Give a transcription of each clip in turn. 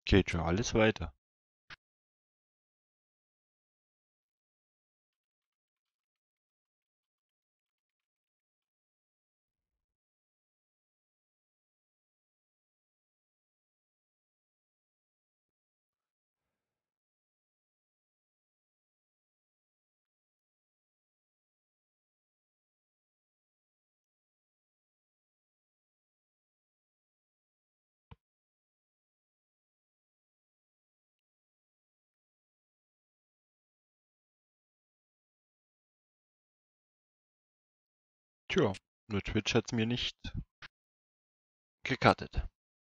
Geht schon alles weiter. Tja, nur Twitch hat's mir nicht gecuttet.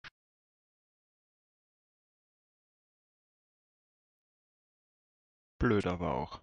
Blöd aber auch.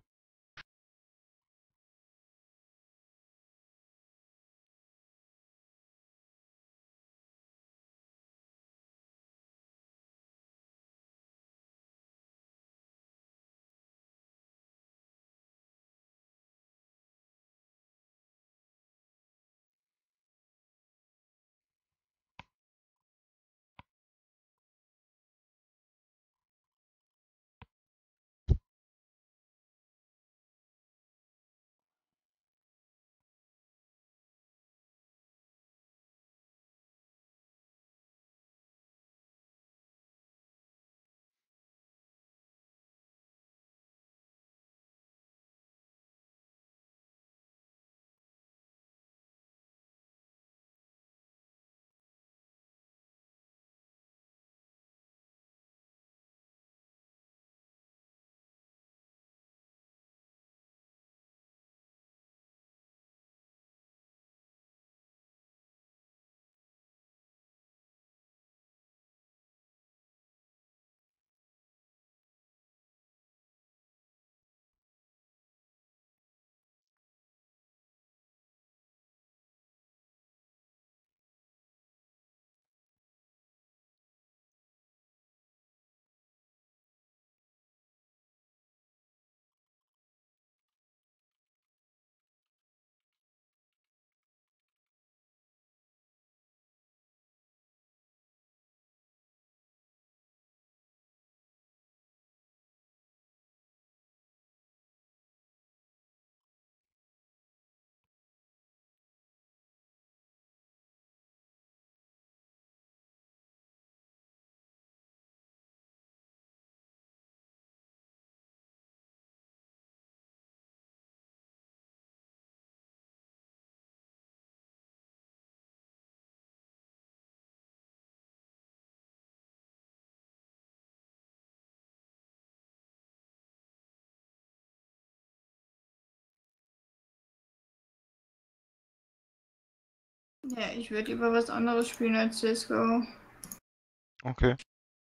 Ja, ich würde lieber was anderes spielen als CSGO. Okay.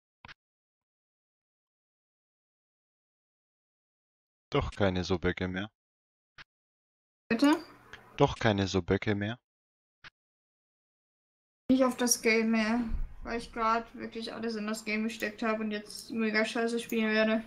Doch keine so Böcke mehr. Bitte? Doch keine so Böcke mehr. Nicht auf das Game mehr, weil ich gerade wirklich alles in das Game gesteckt habe und jetzt mega scheiße spielen werde.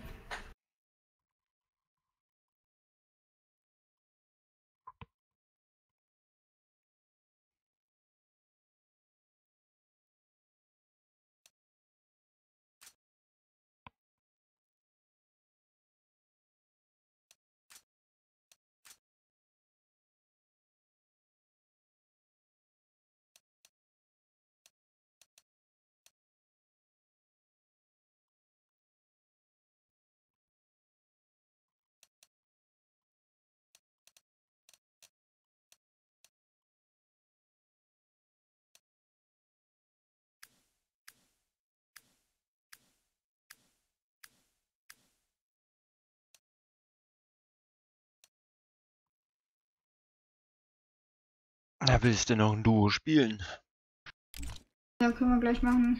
Na, willst du noch ein Duo spielen? Ja, können wir gleich machen.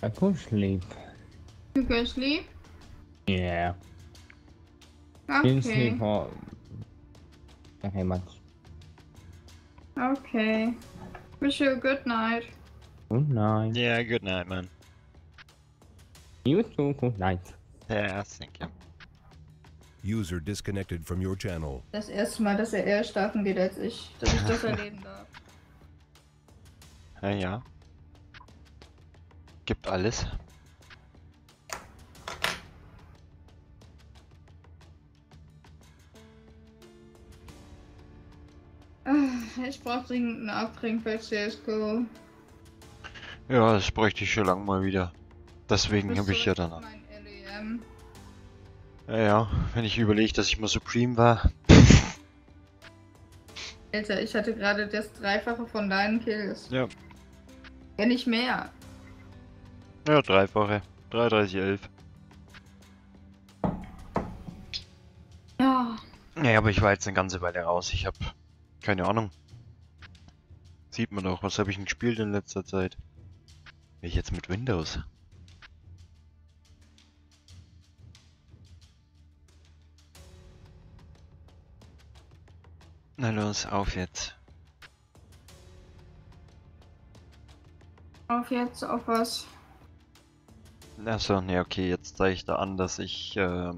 I could sleep. You go sleep? Yeah. Didn't Okay. sleep for okay much. Okay. Wish you a good night. Good night. Yeah, good night, man. You too. Good night. Yeah, thank you. User disconnected from your channel. Das erste Mal, dass er eher schlafen geht als ich, dass ich das erleben darf. Ja, ja. Gibt alles. Ich brauch dringend einen Abtrink bei CSGO. Ja, das bräuchte ich schon lang mal wieder. Deswegen Bist habe ich du ja danach. mein LEM? Ja, ja, wenn ich überlege, dass ich mal Supreme war. Alter, ich hatte gerade das Dreifache von deinen Kills. Ja. Wenn nicht mehr. Ja, dreifache. 33,11. Ja. Ja, aber ich war jetzt eine ganze Weile raus. Ich habe keine Ahnung. Sieht man doch, was habe ich denn gespielt in letzter Zeit? Bin ich jetzt mit Windows? Na los, auf jetzt. Auf jetzt, auf was? Achso, ne, okay, jetzt zeige ich da an, dass ich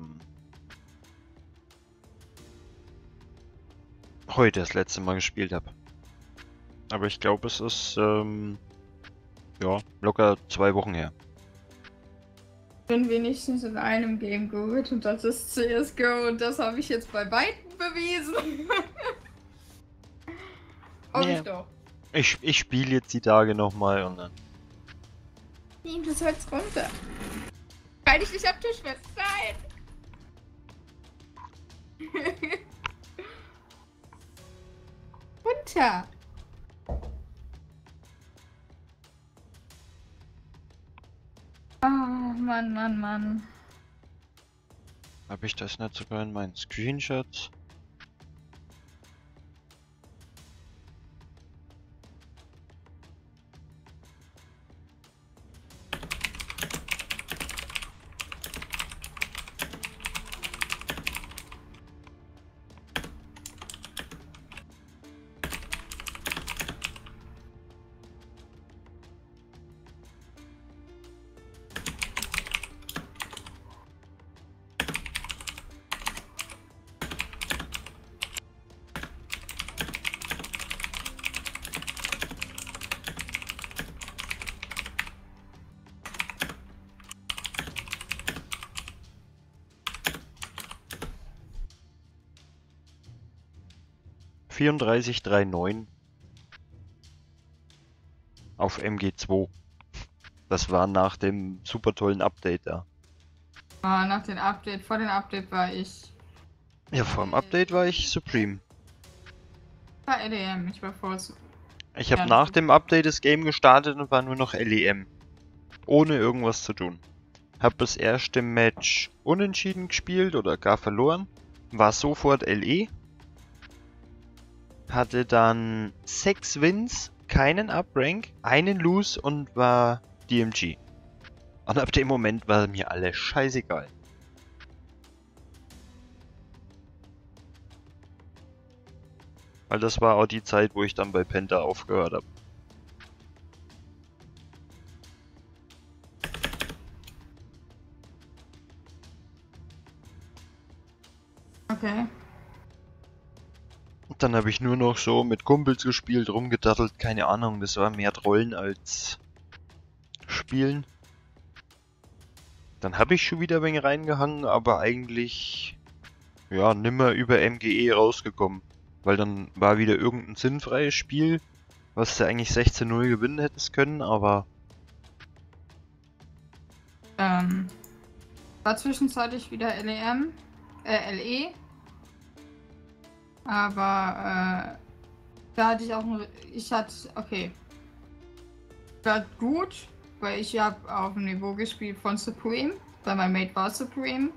heute das letzte Mal gespielt habe. Aber ich glaube, es ist ja, locker 2 Wochen her. Ich bin wenigstens in einem Game gut und das ist CSGO und das habe ich jetzt bei beiden bewiesen. Hoffe Ja. ich doch. Ich spiele jetzt die Tage nochmal und dann. Nimm das Holz runter. Halt dich nicht am Tisch fest. Nein! Runter! Oh, Mann, Mann, Mann. Habe ich das nicht sogar in meinen Screenshots? Vierunddreißig neun auf MG2. Das war nach dem super tollen Update da. Ah, nach dem Update, vor dem Update war ich. Ja, vor dem Update war ich Supreme. War LEM, ich war vor. Ich habe Ja, nach das- dem Update das Game gestartet und war nur noch LEM. Ohne irgendwas zu tun. Hab das erste Match unentschieden gespielt oder gar verloren. War sofort LE. Hatte dann 6 Wins, keinen Uprank, einen Lose und war DMG. Und ab dem Moment war mir alles scheißegal. Weil das war auch die Zeit, wo ich dann bei Penta aufgehört habe. Okay. Und dann habe ich nur noch so mit Kumpels gespielt, rumgedattelt, keine Ahnung, das war mehr Trollen als Spielen. Dann habe ich schon wieder ein wenig reingehangen, aber eigentlich ja nimmer über MGE rausgekommen. Weil dann war wieder irgendein sinnfreies Spiel, was du eigentlich 16-0 gewinnen hättest können, aber War zwischenzeitlich wieder LEM, LE. Aber da hatte ich auch okay. War gut, weil ich habe auf dem Niveau gespielt von Supreme, weil mein Mate war Supreme.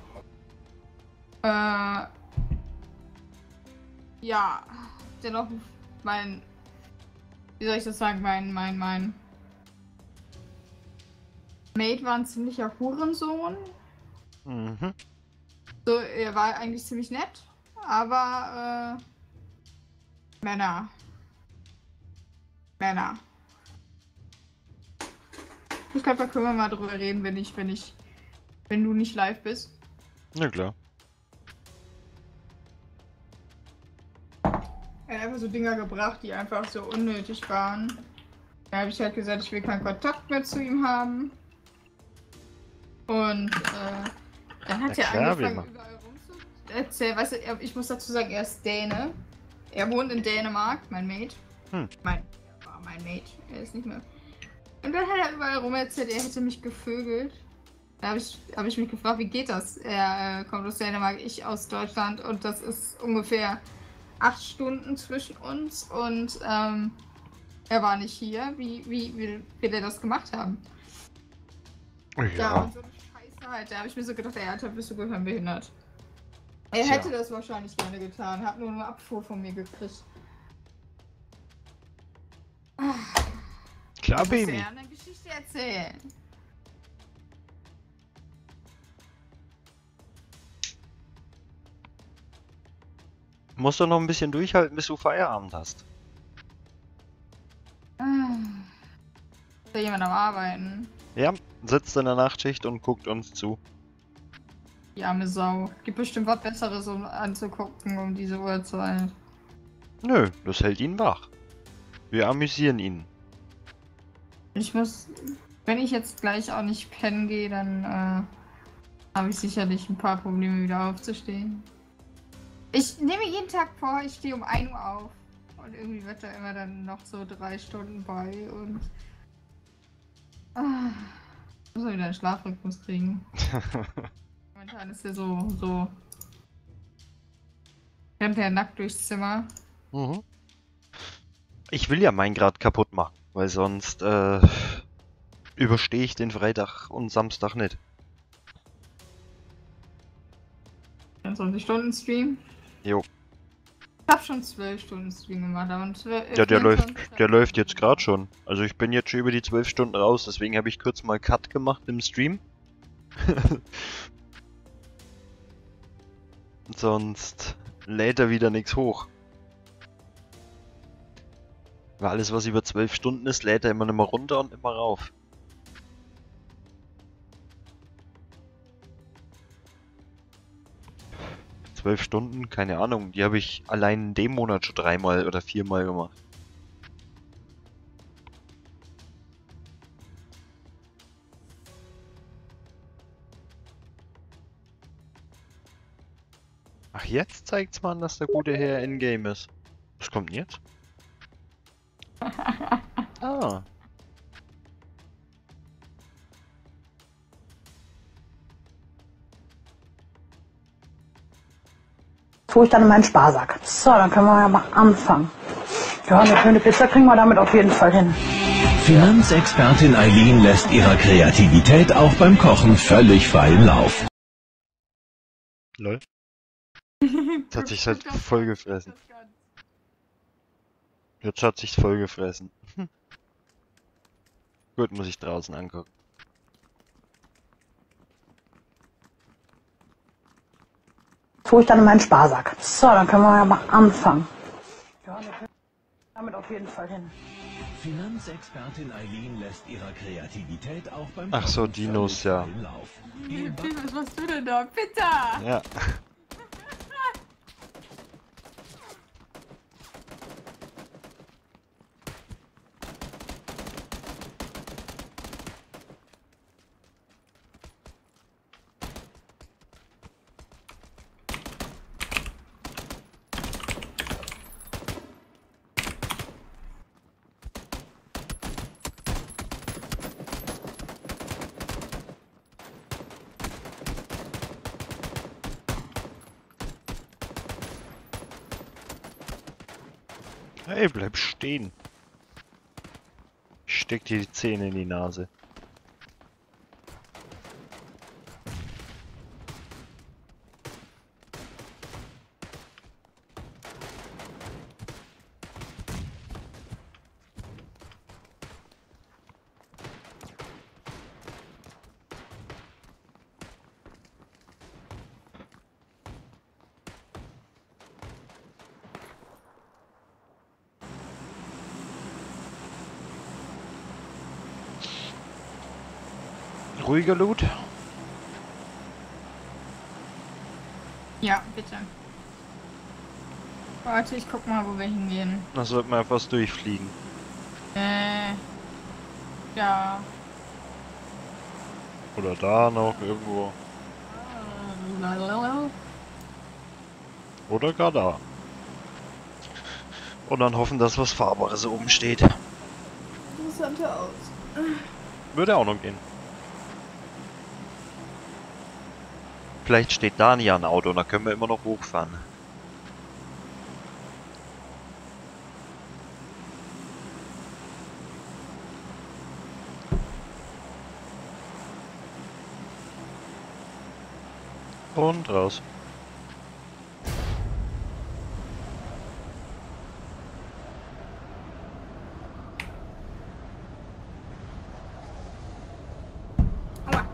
Ja, dennoch wie soll ich das sagen, Mate war ein ziemlicher Hurensohn. Mhm. So, er war eigentlich ziemlich nett, aber Männer. Männer. Ich glaube, da können wir mal drüber reden, wenn du nicht live bist. Na klar. Er hat einfach so Dinger gebracht, die einfach so unnötig waren. Da habe ich halt gesagt, ich will keinen Kontakt mehr zu ihm haben. Und dann hat er klar, angefangen, überall rumzuerzählen. Weißt du, ich muss dazu sagen, er ist Däne. Er wohnt in Dänemark, mein Mate. Er war mein Mate, er ist nicht mehr. Und dann hat er überall rum erzählt, er hätte mich gevögelt. Da hab ich mich gefragt, wie geht das? Er kommt aus Dänemark, ich aus Deutschland und das ist ungefähr 8 Stunden zwischen uns und er war nicht hier. Wie will er das gemacht haben? Ja, und so eine Scheiße halt. Da habe ich mir so gedacht, ey, Alter, bist du gehirnbehindert. Er hätte das wahrscheinlich gerne getan, hat nur eine Abfuhr von mir gekriegt. Klar, Baby. Baby. Ich muss dir eine Geschichte erzählen. Musst du noch ein bisschen durchhalten, bis du Feierabend hast. Ist da jemand am Arbeiten? Ja, sitzt in der Nachtschicht und guckt uns zu. Die arme Sau. Gibt bestimmt was Besseres, um anzugucken um diese Uhrzeit. Nö, das hält ihn wach. Wir amüsieren ihn. Ich muss, wenn ich jetzt gleich auch nicht pennen gehe, dann habe ich sicherlich ein paar Probleme wieder aufzustehen. Ich nehme jeden Tag vor, ich stehe um 1 Uhr auf. Und irgendwie wird da immer dann noch so 3 Stunden bei und muss man wieder einen Schlafrhythmus kriegen. Momentan ist der so rennt der nackt durchs Zimmer. Mhm. Ich will ja Minecraft kaputt machen, weil sonst überstehe ich den Freitag und Samstag nicht. 24 Stunden Stream. Jo. Ich hab schon 12 Stunden Stream gemacht, aber Ja, der läuft jetzt gerade schon. Also ich bin jetzt schon über die 12 Stunden raus, deswegen habe ich kurz mal Cut gemacht im Stream. Sonst lädt er wieder nichts hoch. Weil alles, was über 12 Stunden ist, lädt er immer nicht mehr runter und immer rauf. Zwölf Stunden, keine Ahnung, die habe ich allein in dem Monat schon 3-mal oder 4-mal gemacht. Ach, jetzt zeigt's mal an, dass der gute Herr in-game ist. Was kommt denn jetzt? Ah. Tue ich dann in meinen Sparsack. So, dann können wir ja mal anfangen. Ja, eine schöne Pizza kriegen wir damit auf jeden Fall hin. Finanzexpertin Eileen lässt ihrer Kreativität auch beim Kochen völlig freien Lauf. Lol. Jetzt hat sich's halt voll gefressen. Jetzt hat sich's voll gefressen. Gut, muss ich draußen angucken. Tue ich dann in meinen Sparsack. So, dann können wir ja mal anfangen. Ja, wir können damit auf jeden Fall hin. Finanzexpertin Eileen lässt ihrer Kreativität auch beim Ach so, Kochen Dinos, völlig ja. freien Lauf. Was machst du denn da? Pizza! Ja. Hey, bleib stehen. Ich steck dir die Zähne in die Nase. ruhiger Loot? Ja, bitte. Warte, ich guck mal, wo wir hingehen. Da sollten wir fast durchfliegen. Ja. Oder da noch irgendwo. Oder gar da. Und dann hoffen, dass was Fahrbares oben steht. Interessanter aus. Würde auch noch gehen. Vielleicht steht da nie ein Auto und dann können wir immer noch hochfahren. Und raus. Aua.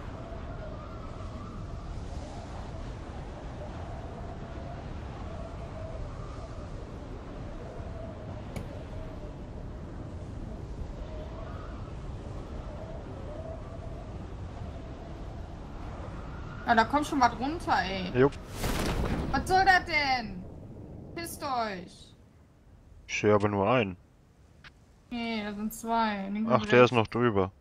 Ja, da kommt schon mal drunter, ey. Jupp. Was soll das denn? Pisst euch. Ich sehe aber nur einen. Nee, da sind zwei. Ach, der ist noch drüber.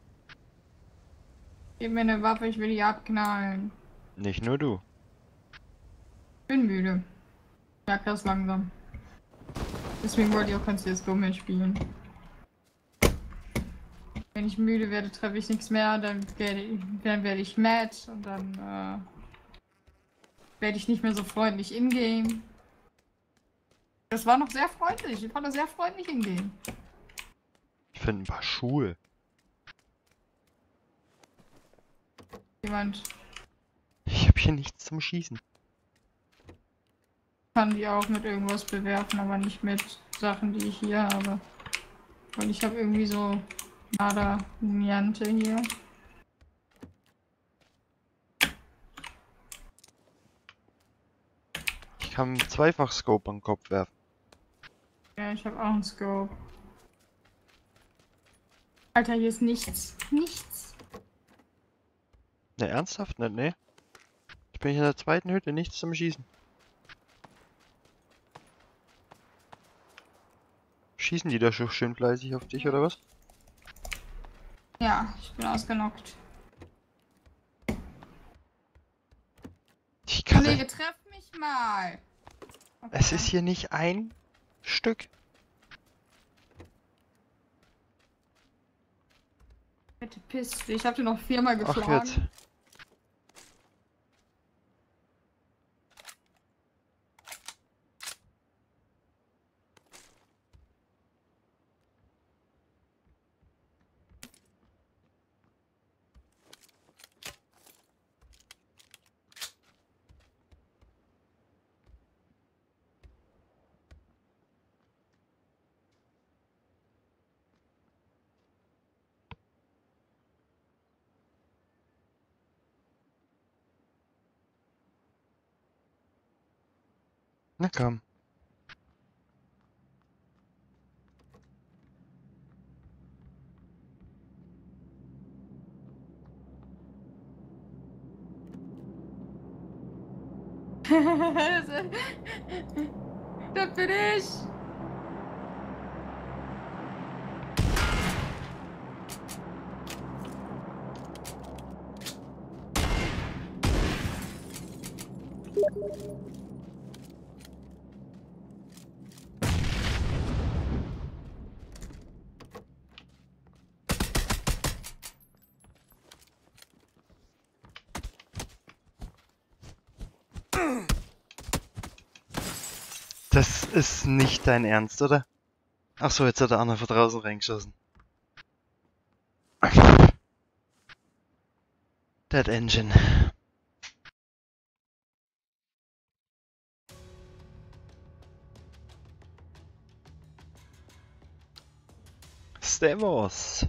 Gib mir eine Waffe, ich will die abknallen. Nicht nur du. Bin müde. Ja, krass langsam. Deswegen wollte ich auch kein CSGO mehr spielen. Wenn ich müde werde, treffe ich nichts mehr, dann werde ich mad und dann werde ich nicht mehr so freundlich in-game. Das war noch sehr freundlich. Ich fand das sehr freundlich in-game. Ich finde ein paar Schuhe. Jemand Ich habe hier nichts zum Schießen. kann die auch mit irgendwas bewerfen, aber nicht mit Sachen, die ich hier habe. Weil ich habe irgendwie so nada niente hier. Ich kann einen Zweifach-Scope an den Kopf werfen. Ja, ich habe auch einen Scope. Alter, hier ist nichts. Nichts. Ne, ernsthaft? Ne, ne. Ich bin hier in der zweiten Hütte, nichts zum Schießen. Schießen die da schon schön fleißig auf dich, oder was? Ja, ich bin ausgenockt. Ich kann Kollege, treff mich mal. Okay. Es ist hier nicht ein Stück. Bitte piss dich. Ich hab dir noch 4-mal Ach geschlagen. jetzt. Na komm. Das bin ich. Das ist nicht dein Ernst, oder? Ach so, jetzt hat der andere von draußen reingeschossen. Dead Engine. Servus.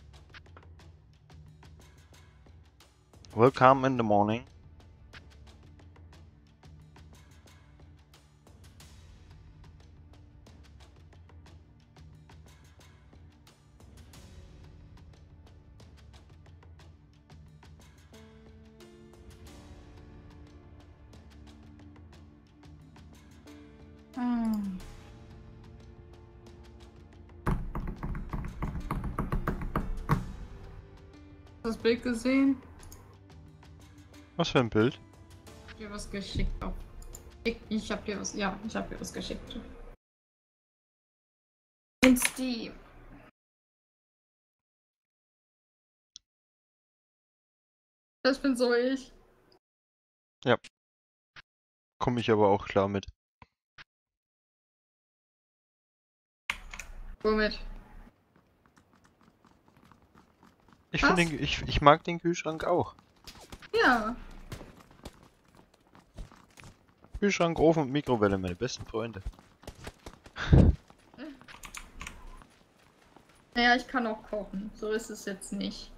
Welcome in the morning. Hm. Hast du das Bild gesehen? Was für ein Bild? Ich hab dir was geschickt. Auf. Ich hab dir was. Ja, ich hab dir was geschickt. In Steam. Das bin so ich. Ja. Komme ich aber auch klar mit. Womit? Ich Was? finde, ich mag den Kühlschrank auch. Ja. Kühlschrank, Ofen und Mikrowelle, meine besten Freunde. Naja, ich kann auch kochen. So ist es jetzt nicht.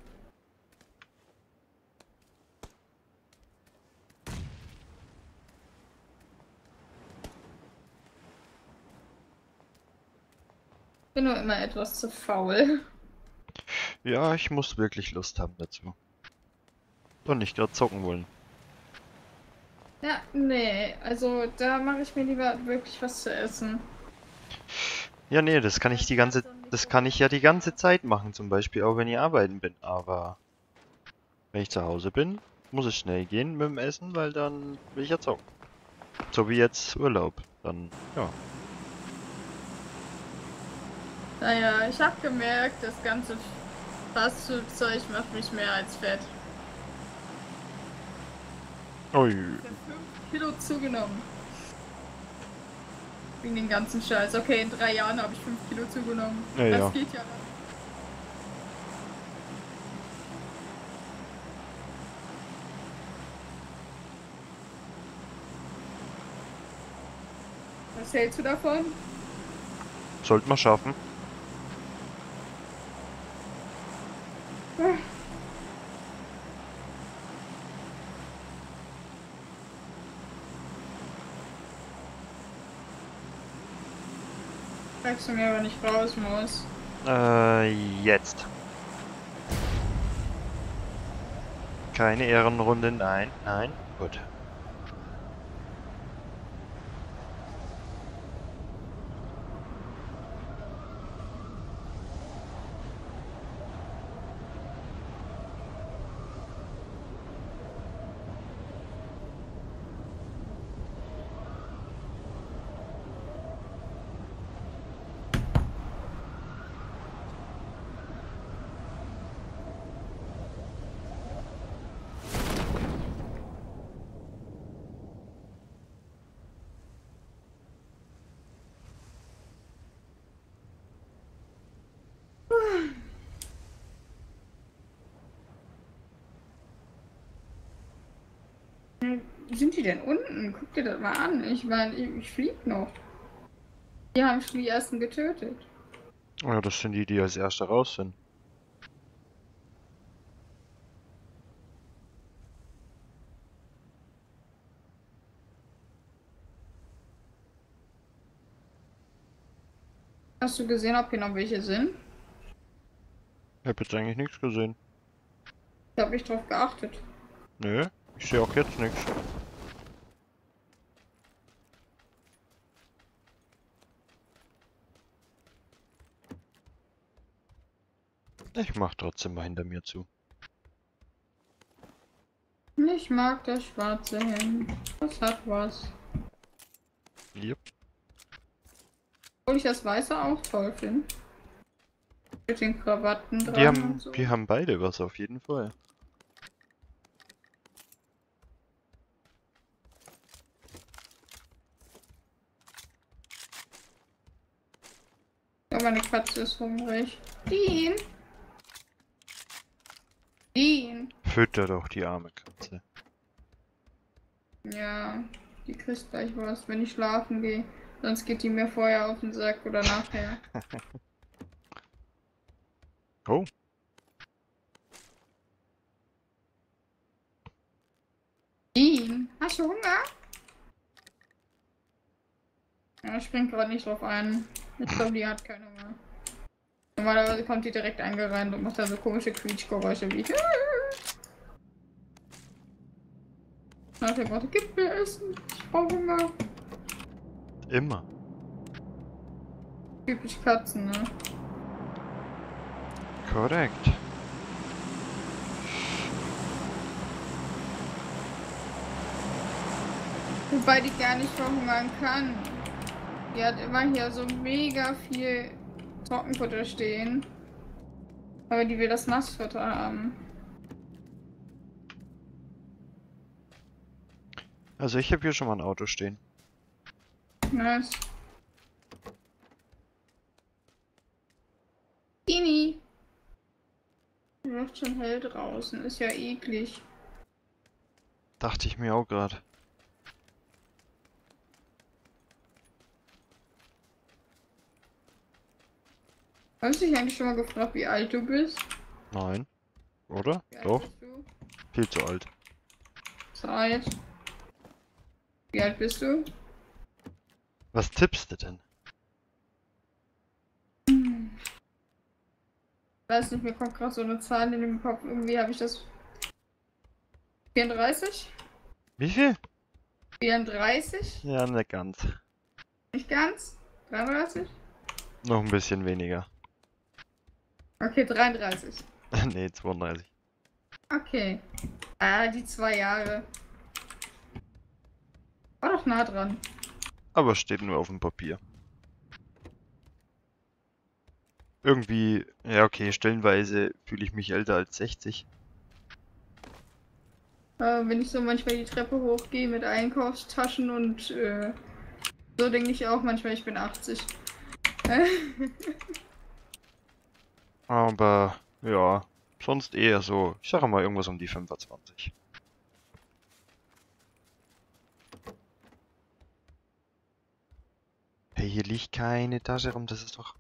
Ich bin nur immer etwas zu faul. Ja, ich muss wirklich Lust haben dazu. Und nicht gerade zocken wollen. Ja, nee, also da mache ich mir lieber wirklich was zu essen. Ja, nee, das kann ich ja die ganze Zeit machen, zum Beispiel auch wenn ich arbeiten bin. Aber wenn ich zu Hause bin, muss es schnell gehen mit dem Essen, weil dann will ich ja zocken. So wie jetzt Urlaub. Dann, ja. Naja, ich habe gemerkt, das ganze Fastfood-Zeug macht mich mehr als fett. Ui. Ich habe 5 Kilo zugenommen. Wegen den ganzen Scheiß. Okay, in 3 Jahren habe ich 5 Kilo zugenommen. Ja, das ja. geht ja noch. Was hältst du davon? Sollte man schaffen. Sagst du mir, wenn ich raus muss? Jetzt. Keine Ehrenrunde, nein, nein. Gut. Wie sind die denn unten? Guck dir das mal an. Ich meine, ich flieg noch. Die haben schon die ersten getötet. Oh ja, das sind die, die als Erste raus sind. Hast du gesehen, ob hier noch welche sind? Ich hab jetzt eigentlich nichts gesehen. Ich habe nicht drauf geachtet. Nö, ich sehe auch jetzt nichts. Ich mach trotzdem mal hinter mir zu. Ich mag das schwarze Hemd. Das hat was. Yep. Obwohl ich das weiße auch toll finde. Mit den Krawatten dran Die haben, und so. die haben beide was auf jeden Fall. Aber meine Katze ist hungrig. Dean! Dean! Fütter doch die arme Katze. Ja, die kriegt gleich was, wenn ich schlafen gehe. Sonst geht die mir vorher auf den Sack oder nachher. Oh. Dean, hast du Hunger? Ja, springt gerade nicht drauf ein. Ich glaube, die hat keinen Hunger. Normalerweise kommt die direkt angerannt und macht da so komische Quietschgeräusche wie. Nach dem Motto, gib mir Essen, ich brauche Hunger. Immer. Typisch Katzen, ne? Korrekt. Wobei die gar nicht verhungern kann. Die hat immer hier so mega viel Trockenfutter stehen. Aber die will das Nassfutter haben. Also ich habe hier schon mal ein Auto stehen. Nice. Ini! Wird schon hell draußen, ist ja eklig. Dachte ich mir auch gerade. Hast du dich eigentlich schon mal gefragt, wie alt du bist? Nein. Oder? Wie alt Doch. bist du? Viel zu alt. Zeit. Wie alt bist du? Was tippst du denn? Weiß nicht, mir kommt gerade so eine Zahl in den Kopf. Irgendwie habe ich das. 34? Wie viel? 34? Ja, nicht ganz. Nicht ganz? 33? Noch ein bisschen weniger. Okay, 33. Nee, 32. Okay. Ah, die 2 Jahre. War doch nah dran. Aber steht nur auf dem Papier. Irgendwie, ja okay, stellenweise fühle ich mich älter als 60. Wenn ich so manchmal die Treppe hochgehe mit Einkaufstaschen und so denke ich auch manchmal, ich bin 80. Aber ja, sonst eher so, ich sage mal irgendwas um die 25. Hey, hier liegt keine Tasche rum, das ist doch...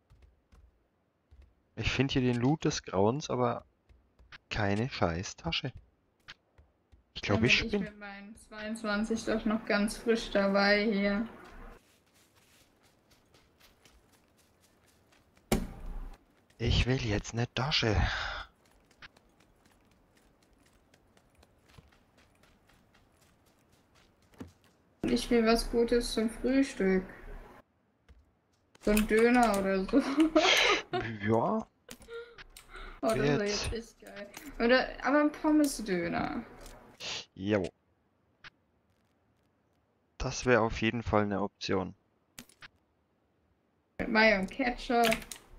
Ich finde hier den Loot des Grauens, aber keine scheiß Tasche. Ich glaube, ich Ich bin... mit meinen 22 doch noch ganz frisch dabei hier. Ich will jetzt eine Tasche. Und ich will was Gutes zum Frühstück. So ein Döner oder so. Ja, Oh, das wäre Jetzt. jetzt echt geil. Oder, aber ein Pommes-Döner. jo. Das wäre auf jeden Fall eine Option. Mit Mayo und Ketchup.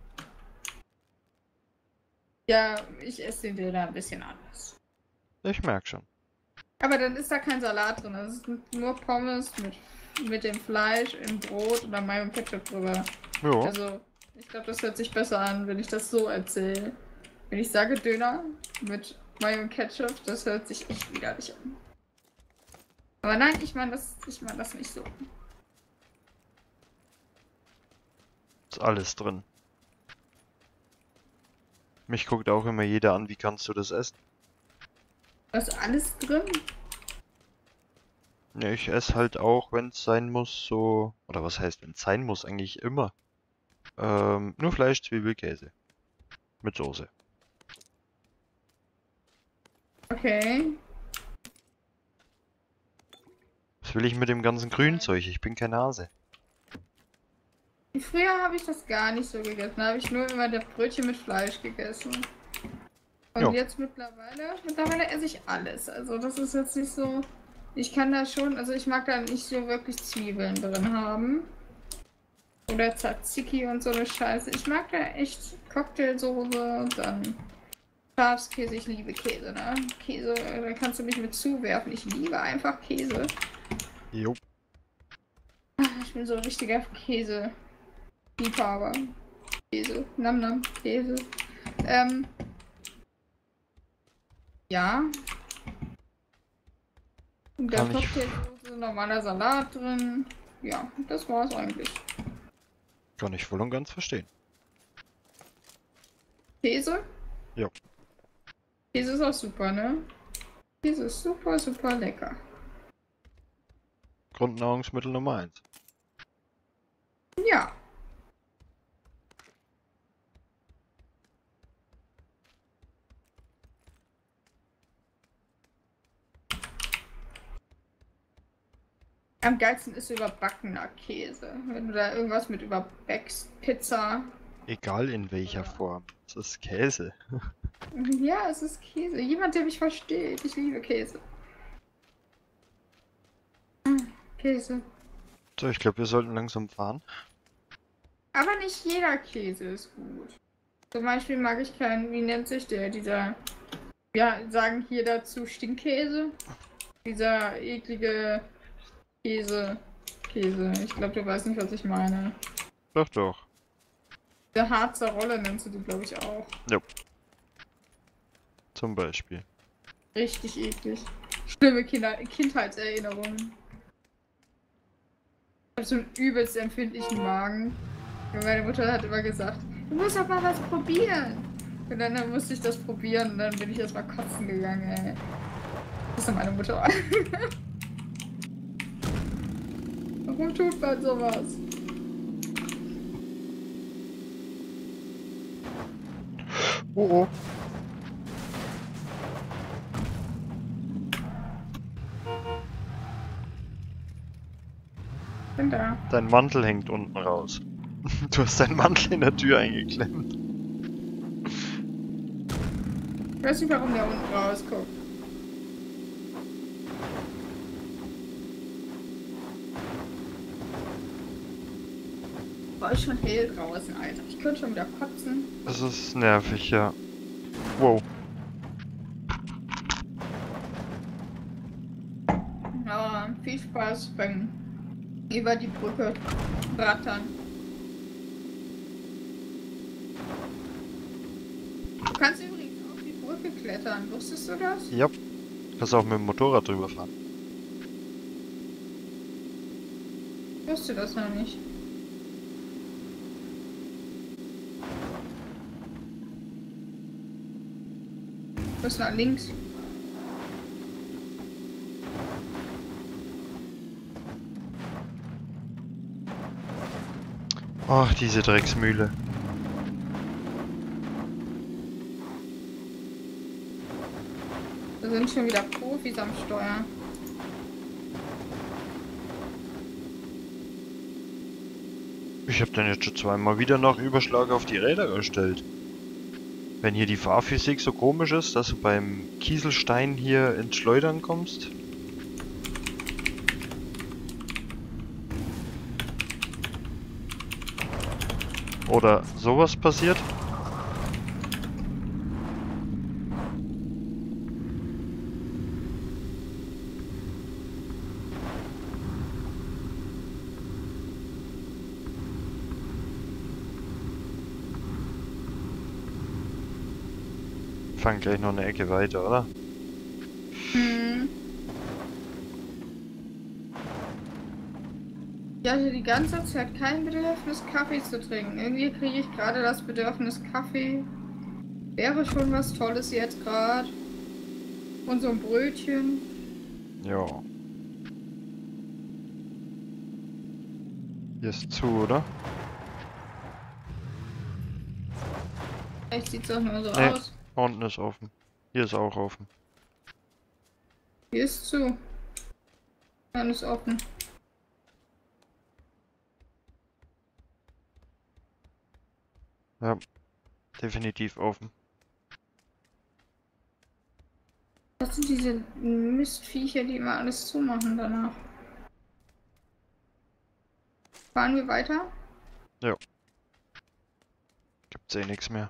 Ja, ich esse den Döner ein bisschen anders. Ich merke schon. Aber dann ist da kein Salat drin. Das ist nur Pommes mit dem Fleisch im Brot und dann Mayo und Ketchup drüber. Ja, Also, ich glaube, das hört sich besser an, wenn ich das so erzähle. Wenn ich sage Döner mit Mayo und Ketchup, das hört sich echt widerlich an. Aber nein, ich meine das nicht so. ist alles drin. Mich guckt auch immer jeder an, wie kannst du das essen? Da ist alles drin. Ja, ich esse halt auch, wenn es sein muss, so... Oder was heißt, wenn es sein muss, eigentlich immer. Nur Fleisch, Zwiebel, Käse. Mit Soße. Okay. Was will ich mit dem ganzen Grünzeug? Ich bin kein Hase. Früher habe ich das gar nicht so gegessen. Da habe ich nur immer das Brötchen mit Fleisch gegessen. Und Ja. jetzt mittlerweile esse ich alles. Also das ist jetzt nicht so. Ich kann da schon, also ich mag da nicht so wirklich Zwiebeln drin haben. Oder Tzatziki und so eine Scheiße. Ich mag da echt Cocktailsoße, dann Schafskäse. Ich liebe Käse, ne? Käse, da kannst du mich mit zuwerfen. Ich liebe einfach Käse. Jo. Ich bin so ein richtiger Käse-Liebhaber. Käse, Nam Nam, Käse. Ja. Und der Kann ich- Cocktailsoße, normaler Salat drin. Ja, das war's eigentlich. Kann ich voll und ganz verstehen. Käse? Ja. Käse ist auch super, ne? Käse ist super, super lecker. Grundnahrungsmittel Nummer 1. Ja. Am geilsten ist überbackener Käse. Wenn du da irgendwas mit überbackst, Pizza. Egal in welcher Form. Es ist Käse. Ja, es ist Käse. Jemand, der mich versteht. Ich liebe Käse. Käse. So, ich glaube, wir sollten langsam fahren. Aber nicht jeder Käse ist gut. Zum Beispiel mag ich keinen, wie nennt sich der, dieser, ja, sagen hier dazu Stinkkäse. Dieser eklige Käse. Ich glaube, du weißt nicht, was ich meine. Doch, doch. Der Harzer Rolle nennst du die, glaube ich, auch. Ja. Zum Beispiel. Richtig eklig. Schlimme Kindheitserinnerungen. Ich habe so einen übelst empfindlichen Magen. Und meine Mutter hat immer gesagt, du musst doch mal was probieren. Und dann musste ich das probieren und dann bin ich erstmal kotzen gegangen, ey. Das ist meine Mutter. Warum tut man sowas? Oh oh. Bin da. Dein Mantel hängt unten raus. Du hast deinen Mantel in der Tür eingeklemmt. Ich weiß nicht, warum der unten rausguckt. War ich schon hell draußen, Alter. Ich könnte schon wieder kotzen. Das ist nervig, ja. Wow. Ja, viel Spaß beim über die Brücke rattern. Du kannst übrigens auf die Brücke klettern. Wusstest du das? Ja. Kannst auch mit dem Motorrad drüber fahren. Ich wusste das noch nicht. Bis nach links. Ach, diese Drecksmühle. Da sind schon wieder Profis am Steuer. Ich habe dann jetzt schon zweimal wieder nach Überschlag auf die Räder gestellt. Wenn hier die Fahrphysik so komisch ist, dass du beim Kieselstein hier ins Schleudern kommst. Oder sowas passiert. Fangen gleich noch eine Ecke weiter, oder? Hm. Ich hatte die ganze Zeit kein Bedürfnis, Kaffee zu trinken. Irgendwie kriege ich gerade das Bedürfnis, Kaffee. Wäre schon was Tolles jetzt gerade. Und so ein Brötchen. Ja. Hier ist zu, oder? Vielleicht sieht es auch nur so Nee. aus. Unten ist offen. Hier ist auch offen. Hier ist zu. Dann ist offen. Ja, definitiv offen. Das sind diese Mistviecher, die immer alles zumachen danach. Fahren wir weiter? Gibt's eh nichts mehr.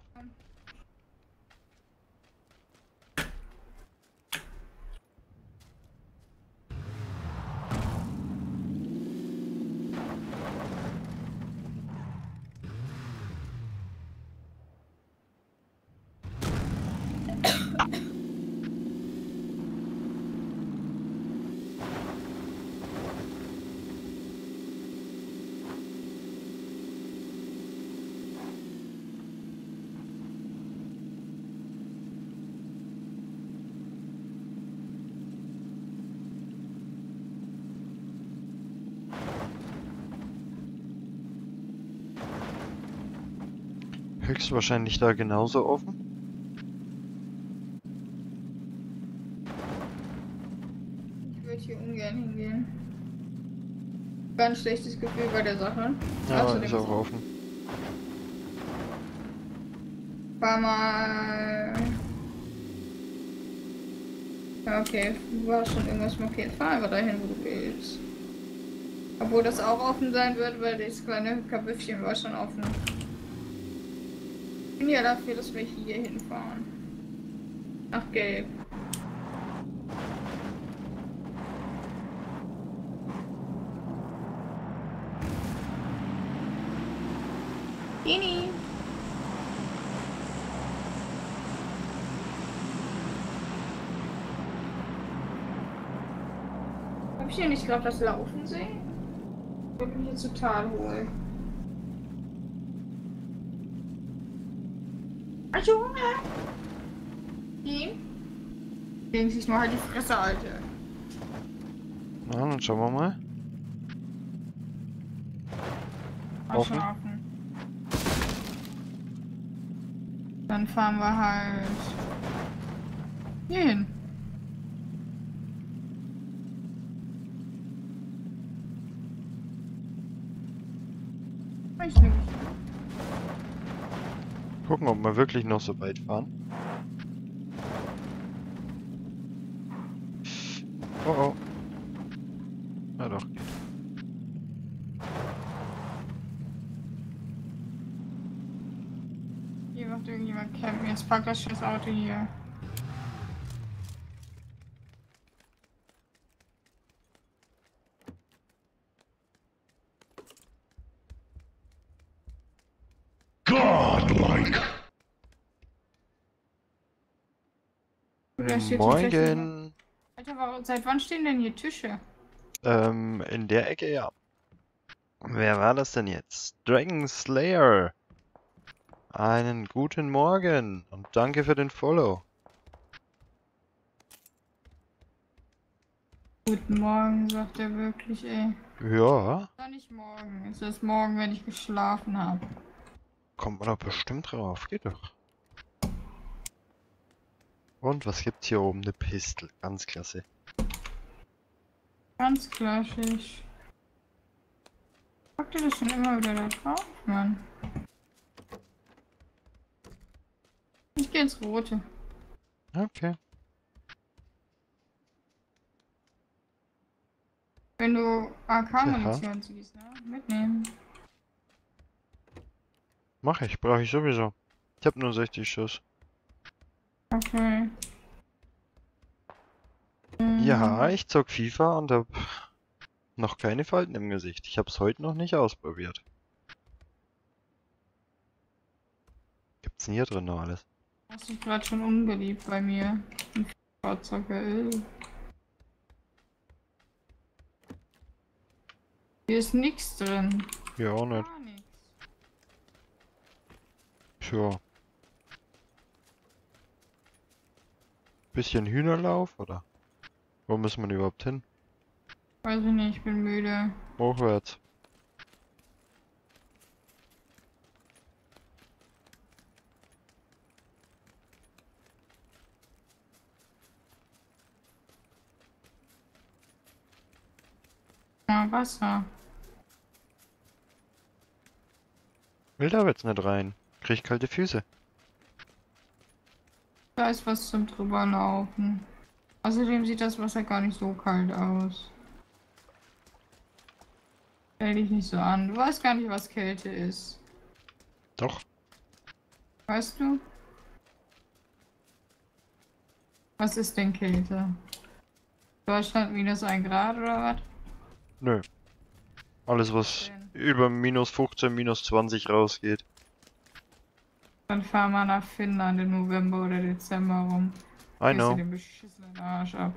Höchstwahrscheinlich da genauso offen. Ich würde hier ungern hingehen. Ganz schlechtes Gefühl bei der Sache. Ja, Außerdem ist auch offen. War mal. Ja, okay, war schon irgendwas markiert. Fahr einfach dahin, wo du willst. Obwohl das auch offen sein wird, weil das kleine Kabüffchen war schon offen. Ich bin ja dafür, dass wir hier hinfahren. Nach Gelb. Ini. Hab ich hier nicht gerade das Laufen sehen? Ich würde mich jetzt total holen. Ach Junge! Ihn? Legen sich mal halt die Fresse, Alter. Na, dann schauen wir mal. Offen. Offen. Dann fahren wir halt hier hin. Ich nicht. Gucken, ob wir wirklich noch so weit fahren. Oh oh. Na doch, geht. Hier macht irgendjemand campen. Jetzt packt das scheiß Auto hier. Godlike. Oder steht die Tische? Morgen. Alter, seit wann stehen denn hier Tische? In der Ecke, ja. Wer war das denn jetzt? Dragon Slayer. Einen guten Morgen und danke für den Follow. Guten Morgen, sagt er wirklich, ey. Ja, Doch nicht morgen. Es ist morgen, wenn ich geschlafen habe. kommt man doch bestimmt drauf. Geht doch. Und was gibt's hier oben? Eine Pistole. Ganz klasse. Ganz klassisch. Packt ihr das schon immer wieder da drauf, Mann? Ich gehe ins Rote. Okay. Wenn du AK-Munition siehst, ne? Mitnehmen. Mach ich. Brauche ich sowieso. Ich habe nur 60 Schuss. Okay. Ja, ich zock FIFA und hab noch keine Falten im Gesicht. Ich hab's heute noch nicht ausprobiert. Gibt's denn hier drin noch alles? Hast du gerade schon unbeliebt bei mir? Fahrzeug. Hier ist nichts drin. Ja, auch nicht. Gar nichts. Tja. Bisschen Hühnerlauf, oder? Wo muss man überhaupt hin? Weiß ich nicht, ich bin müde. Hochwärts. Ja, Wasser. Will da jetzt nicht rein. Krieg kalte Füße. Da ist was zum drüberlaufen. Außerdem sieht das Wasser gar nicht so kalt aus. Stell dich nicht so an. Du weißt gar nicht, was Kälte ist. Doch. Weißt du? Was ist denn Kälte? Deutschland -1 Grad oder was? Nö. Alles, was über minus 15, minus 20 rausgeht. Dann fahr mal nach Finnland im November oder Dezember rum. I Gehst know. dir den beschissenen Arsch ab.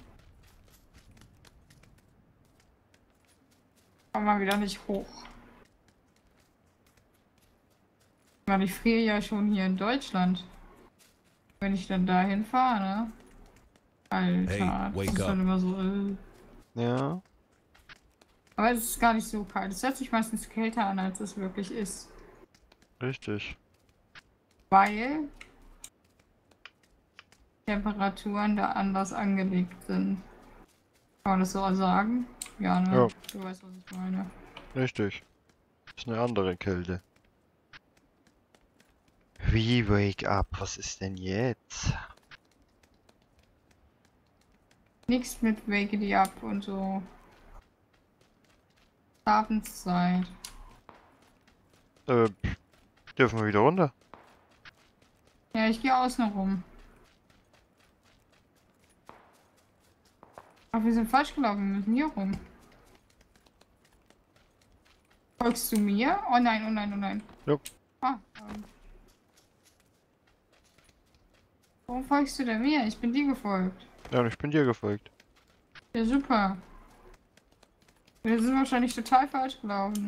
Komm mal wieder nicht hoch. Weil ich friere ja schon hier in Deutschland. Wenn ich dann dahin fahre, ne? Alter, Hey, das wake ist up. dann immer so. Ja. Aber es ist gar nicht so kalt. Es hört sich meistens kälter an, als es wirklich ist. Richtig. Weil Temperaturen da anders angelegt sind. Kann man das so sagen? Ja, ne? Ja. Du weißt, was ich meine. Richtig. Ist eine andere Kälte. Wie Wake Up? Was ist denn jetzt? Nichts mit Wake die ab und so. Schlafenszeit. Dürfen wir wieder runter? Ja, ich gehe außen rum. Aber wir sind falsch gelaufen, wir müssen hier rum. Folgst du mir? Oh nein, oh nein, oh nein. Jo. Ah, warum folgst du denn mir? Ich bin dir gefolgt. Ja, und ich bin dir gefolgt. Ja, super. Wir sind wahrscheinlich total falsch gelaufen.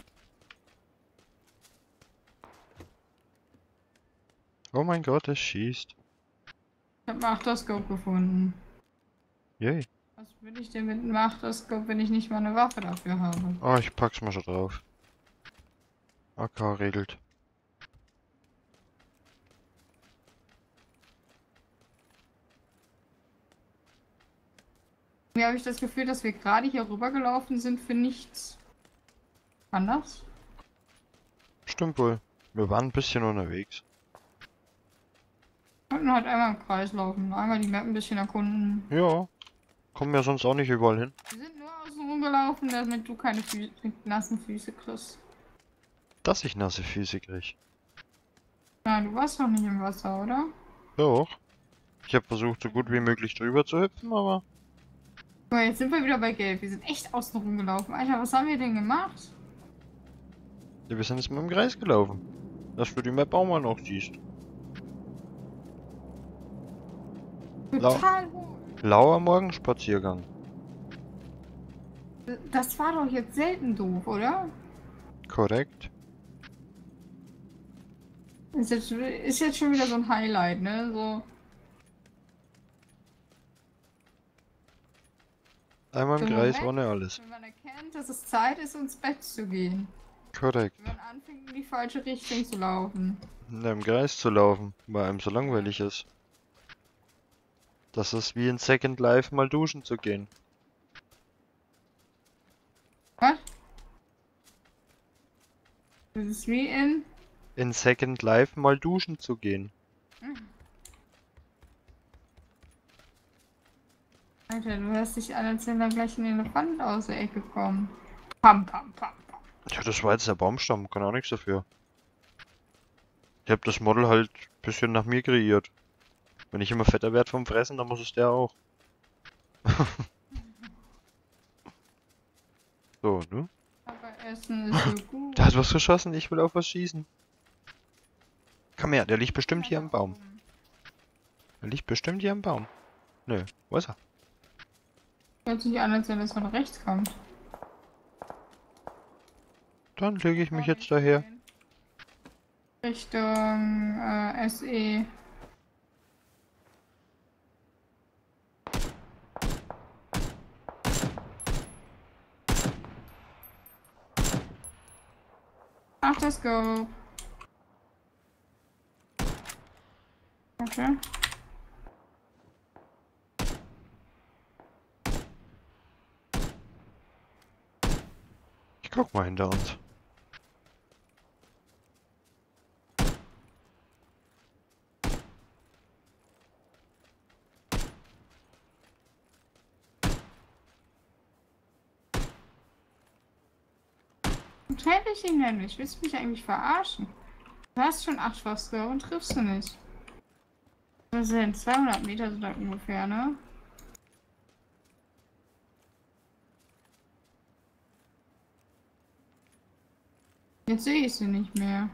Oh mein Gott, es schießt. Ich habe einen Achterscope gefunden. Yay. Was will ich denn mit einem Achterscope, wenn ich nicht mal eine Waffe dafür habe? Oh, ich pack's mal schon drauf. AK regelt. Mir habe ich das Gefühl, dass wir gerade hier rübergelaufen sind für nichts. Anders? Stimmt wohl. Wir waren ein bisschen unterwegs. Wir könnten halt einmal im Kreis laufen, einmal die Map ein bisschen erkunden. Ja. Kommen ja sonst auch nicht überall hin. Wir sind nur außen rumgelaufen, damit du keine nassen Füße kriegst. Dass ich nasse Füße krieg. Nein, du warst doch nicht im Wasser, oder? Doch. Ich habe versucht, so gut wie möglich drüber zu hüpfen, aber... Guck mal, jetzt sind wir wieder bei Gelb. Wir sind echt außen rumgelaufen. Alter, was haben wir denn gemacht? Ja, wir sind jetzt mal im Kreis gelaufen. Dass du die Map auch mal noch siehst. Total hoch. Lauer Morgenspaziergang. Das war doch jetzt selten doof, oder? Korrekt. Ist jetzt schon wieder so ein Highlight, ne? So. Einmal im So, Kreis Moment. ohne alles. Wenn man erkennt, dass es Zeit ist, ins Bett zu gehen. Korrekt. Wenn man anfängt, in die falsche Richtung zu laufen. Im Kreis zu laufen, weil einem so langweilig ist. Das ist wie in Second Life mal duschen zu gehen. Was? Das ist wie In Second Life mal duschen zu gehen. Alter, du hörst dich an, als wenn da gleich ein Elefant aus der Ecke kommt. Pam, pam, pam, pam. Ja, das war jetzt der Baumstamm, kann auch nichts dafür. Ich habe das Model halt ein bisschen nach mir kreiert. Wenn ich immer fetter werde vom Fressen, dann muss es der auch. So, ne? Aber Essen ist so gut. Der hat was geschossen, ich will auf was schießen. Komm her, der liegt bestimmt hier am Baum. Der liegt bestimmt hier am Baum. Nö, wo ist er? Hört sich an, als wenn das von rechts kommt. Dann lege ich mich jetzt daher. Richtung SE. Ach, das go. Okay. Ich guck mal hinter uns. Treffe ich ihn denn nicht? Willst du mich eigentlich verarschen? Du hast schon 8 Schuss und triffst du nicht. Das sind 200 Meter so da ungefähr, ne? Jetzt sehe ich sie nicht mehr.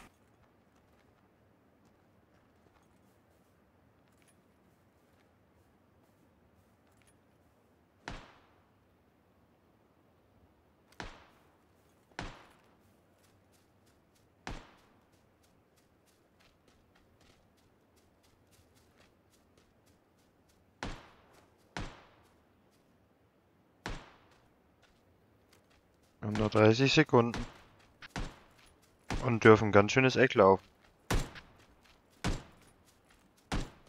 Wir haben nur 30 Sekunden. Und dürfen ganz schönes Eck laufen.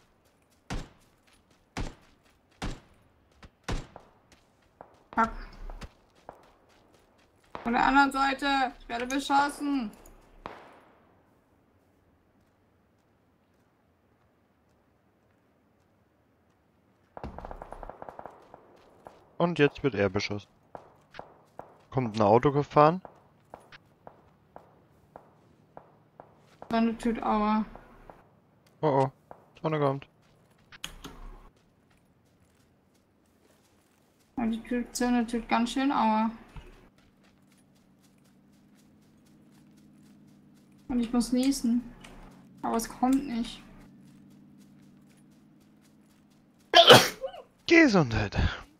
Fuck. Von der anderen Seite. Ich werde beschossen. Und jetzt wird er beschossen. Kommt ein Auto gefahren. Sonne tut Aua. Oh oh, Sonne kommt. Und die Sonne tut ganz schön Aua. Und ich muss niesen. Aber es kommt nicht. Gesundheit.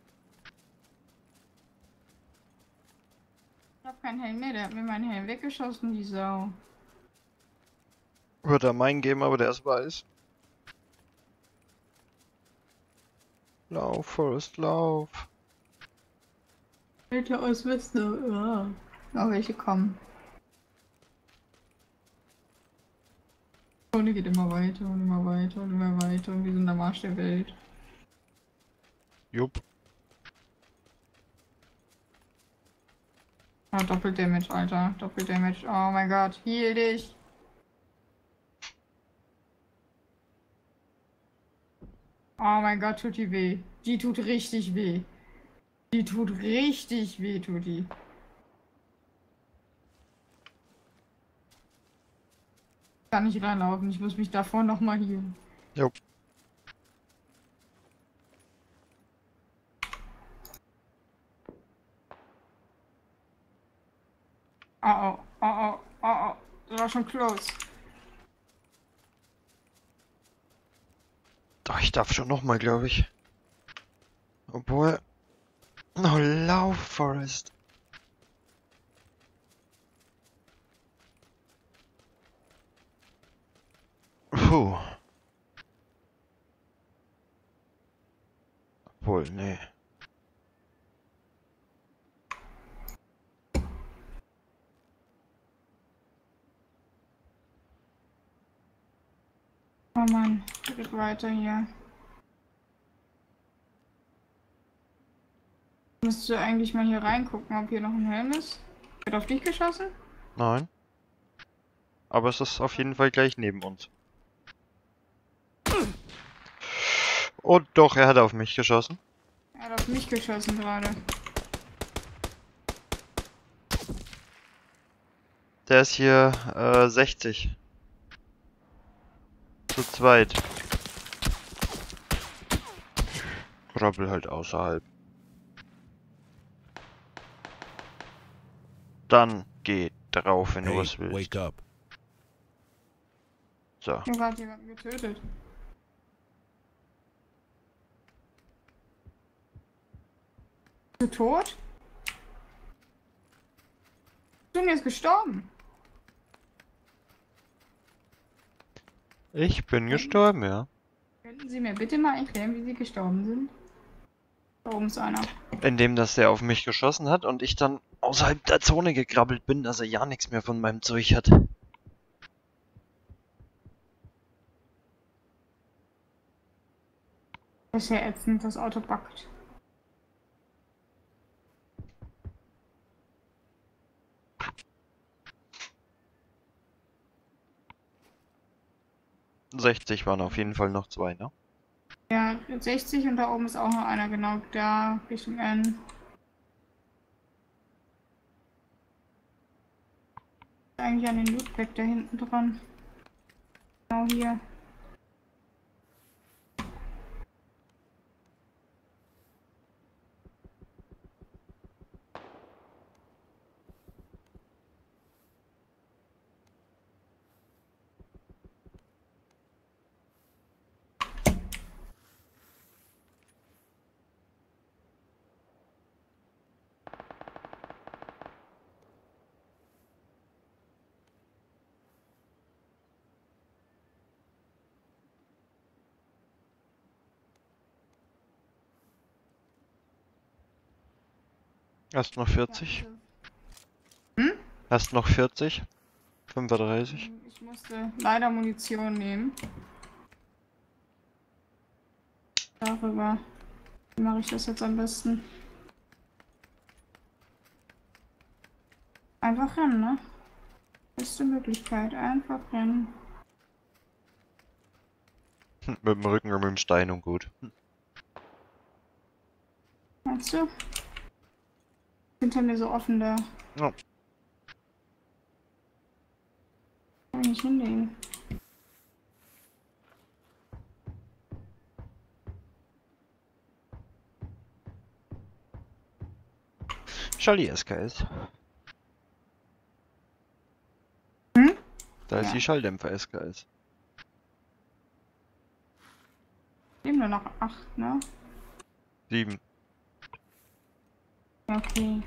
Ich hab keinen Helm mehr, der hat mir meinen Helm weggeschossen, die Sau. Würde er meinen geben, aber der ist weiß. Lauf, Forrest, lauf. Welche aus Westen? Ja. Oh, welche kommen. Und die geht immer weiter und immer weiter und immer weiter und wir sind am Arsch der Welt. Jupp. Oh, Doppeldamage, Alter. Doppeldamage. Oh mein Gott. Heal dich. Oh mein Gott, tut die weh. Die tut richtig weh. Die tut richtig weh, tut die. Ich kann nicht reinlaufen. Ich muss mich davor nochmal healen. Jupp. Oh oh, oh oh, oh oh. Das war schon close. Doch, ich darf schon nochmal, glaube ich. Obwohl... Oh, lauf, Forrest. Puh. Obwohl, nee. Oh Mann, geht weiter hier. Müsstest du eigentlich mal hier reingucken, ob hier noch ein Helm ist? Wird auf dich geschossen? Nein. Aber es ist auf jeden Fall gleich neben uns. Oh doch, er hat auf mich geschossen. Er hat auf mich geschossen gerade. Der ist hier 60. Zu zweit. Krabbel halt außerhalb. Dann geh drauf, wenn du Hey, was willst. wake up. So. Du hast jemanden getötet. Bist du tot? Junge ist gestorben. Ich bin gestorben, ja. Könnten Sie mir bitte mal erklären, wie Sie gestorben sind? Da oben ist einer. Indem, dass der auf mich geschossen hat und ich dann außerhalb der Zone gekrabbelt bin, dass er ja nichts mehr von meinem Zeug hat. Das ist ja ätzend, das Auto backt. ...60 waren auf jeden Fall noch zwei, ne? Ja, 60 und da oben ist auch noch einer, genau da, Richtung N. Eigentlich an den Lootpack da hinten dran. Genau hier. Hast noch 40? Ja, also, Hast noch 40? 35? ich musste leider Munition nehmen. Darüber. Wie mache ich das jetzt am besten? Einfach rennen, ne? Beste Möglichkeit. Einfach rennen. Mit dem Rücken und mit dem Stein und gut. Meinst du? Hinter mir so offen da. Ja. Kann ich nicht hinlegen. Charlie SKS. Hm? Da ist Ja. die Schalldämpfer SKS. Leben nur noch 8, ne? 7. Ja, okay.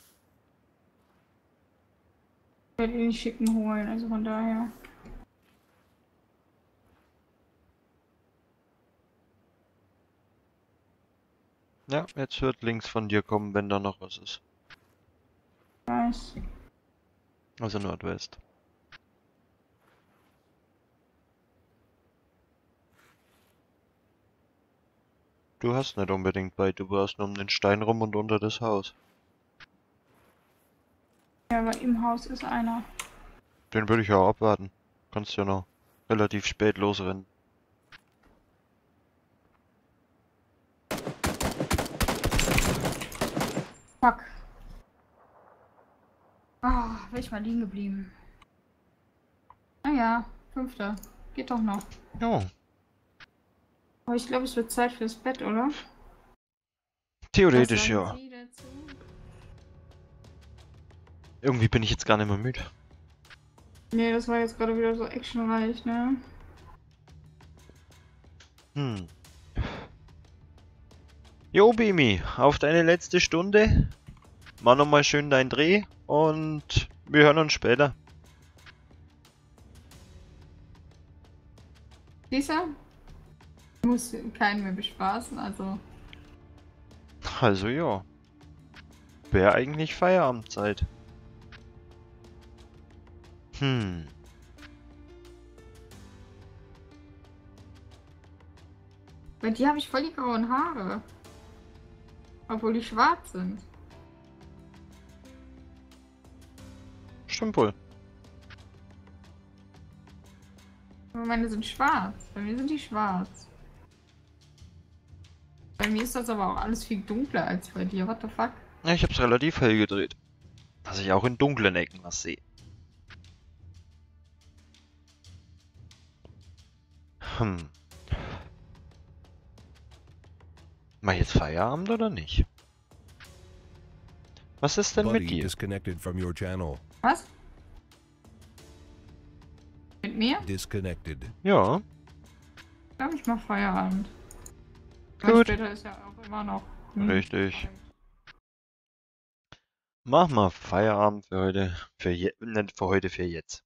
Ich werde ihn nicht schicken holen, also von daher. Ja, jetzt wird links von dir kommen, wenn da noch was ist. Weiß. Also Nordwest. Du hast nicht unbedingt weit, du warst nur um den Stein rum und unter das Haus. Ja, aber im Haus ist einer. Den würde ich ja abwarten. Kannst ja noch relativ spät losrennen. Fuck. Ah, wäre ich mal liegen geblieben. Naja, 5. Geht doch noch. Jo, Aber ich glaube, es wird Zeit fürs Bett, oder? theoretisch Was ja. sagen Sie dazu? Irgendwie bin ich jetzt gar nicht mehr müde. Nee, das war jetzt gerade wieder so actionreich, ne? Hm. Jo, Bimi, auf deine letzte Stunde. Mach nochmal schön deinen Dreh und wir hören uns später. Lisa? Ich muss keinen mehr bespaßen, also. Also ja. Wäre eigentlich Feierabendzeit. Hm. Bei dir habe ich voll die grauen Haare. Obwohl die schwarz sind. Stimmt wohl. Aber meine sind schwarz. Bei mir sind die schwarz. Bei mir ist das aber auch alles viel dunkler als bei dir. What the fuck? Ja, ich hab's relativ hell gedreht. Dass ich auch in dunklen Ecken was sehe. Hm. Mach ich jetzt Feierabend oder nicht? Was ist denn mit Buddy dir? disconnected from your channel. Was? Mit mir? Disconnected. Ja, Ich glaube, ich mach Feierabend. Weil gut. später ist ja auch immer noch. Richtig. Mach mal Feierabend für heute. Nicht für heute, für jetzt.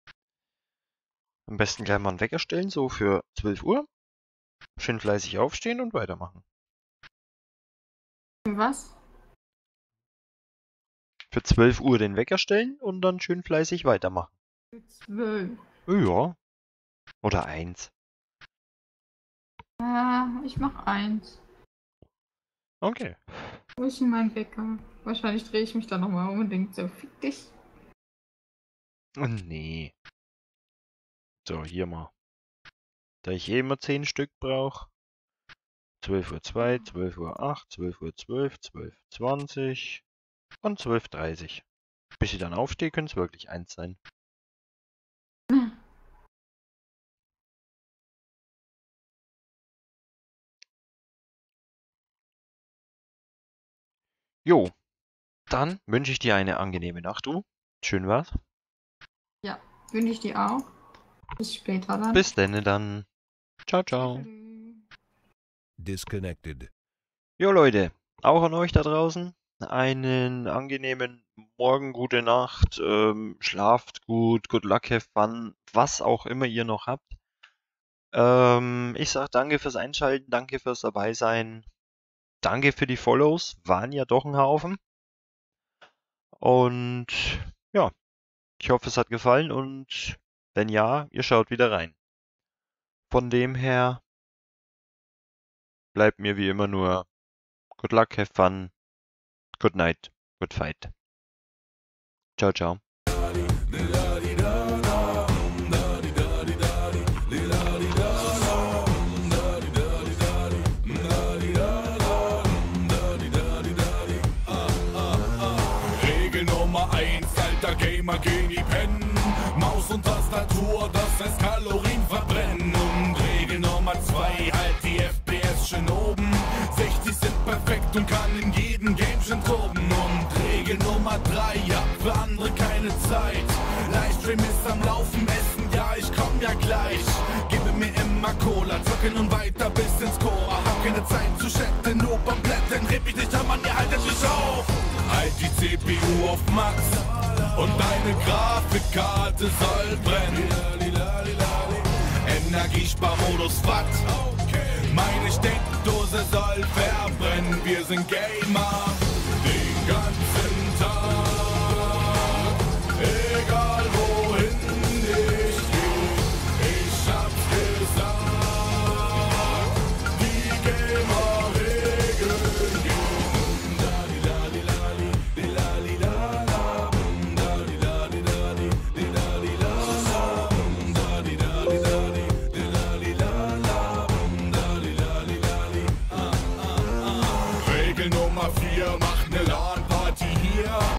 Am besten gleich mal einen Wecker stellen, so für 12 Uhr. Schön fleißig aufstehen und weitermachen. Was? Für 12 Uhr den Wecker stellen und dann schön fleißig weitermachen. 12. Ja. Oder 1. Ja, ich mach 1. Okay. Wo ist denn mein Wecker? Wahrscheinlich drehe ich mich dann nochmal um und denke so, fick dich. Oh, nee. So, hier mal. Da ich eh immer 10 Stück brauche. 12:02 Uhr, 12:08 Uhr, 12:12 Uhr, 12:20 Uhr und 12:30 Uhr. Bis ich dann aufstehe, können es wirklich 1 sein. Jo, dann wünsche ich dir eine angenehme Nacht, du. Schön war's. Ja, wünsche ich dir auch. Bis später dann. Bis denn dann. Ciao, ciao. Disconnected. Jo Leute, auch an euch da draußen. Einen angenehmen Morgen, gute Nacht, schlaft gut, good luck, have fun, was auch immer ihr noch habt. Ich sag danke fürs Einschalten, danke fürs dabei sein, danke für die Follows, waren ja doch ein Haufen. Und ja, ich hoffe es hat gefallen und wenn ja, ihr schaut wieder rein. Von dem her bleibt mir wie immer nur good luck, have fun, good night, good fight. Ciao, ciao. Regel Nummer 1, alter Gamer, geh nie pennen. Maus und Tastatur, das heißt Kalorien verbrennen. Und Regel Nummer 2, halt die FPS schön oben. 60 sind perfekt und kann in jedem Game schon toben. Und Regel Nummer 3, ja, für andere keine Zeit. Livestream ist am Laufen, Essen, ja, ich komm ja gleich. Gebe mir immer Cola, zocken und weiter bis ins Chor. Hab keine Zeit zu chatten, nur beim Blättern. Red mich nicht an, Mann, ihr haltet mich auf. Halt die CPU auf Max und deine Grafikkarte soll brennen. Energiesparmodus Watt, meine Steckdose soll verbrennen. Wir sind Gamer.